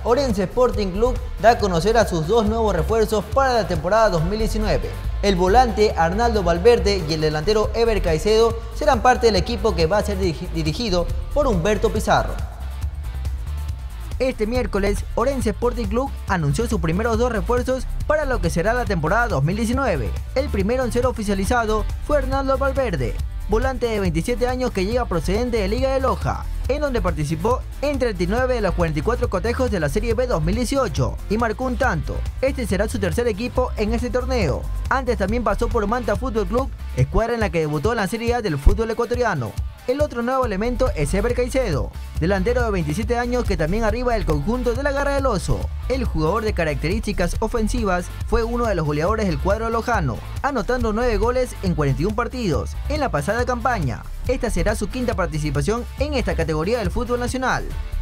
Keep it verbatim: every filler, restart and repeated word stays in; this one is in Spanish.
Orense Sporting Club da a conocer a sus dos nuevos refuerzos para la temporada dos mil diecinueve. El volante Arnaldo Valverde y el delantero Ever Caicedo serán parte del equipo que va a ser dirigido por Humberto Pizarro. Este miércoles, Orense Sporting Club anunció sus primeros dos refuerzos para lo que será la temporada dos mil diecinueve. El primero en ser oficializado fue Arnaldo Valverde, volante de veintisiete años que llega procedente de Liga de Loja, en donde participó en treinta y nueve de los cuarenta y cuatro cotejos de la Serie B dos mil dieciocho y marcó un tanto. Este será su tercer equipo en este torneo. Antes también pasó por Manta Fútbol Club, escuadra en la que debutó en la Serie A del fútbol ecuatoriano. El otro nuevo elemento es Ever Caicedo, delantero de veintisiete años que también arriba del conjunto de la Garra del Oso. El jugador de características ofensivas fue uno de los goleadores del cuadro lojano, anotando nueve goles en cuarenta y un partidos en la pasada campaña. Esta será su quinta participación en esta categoría del fútbol nacional.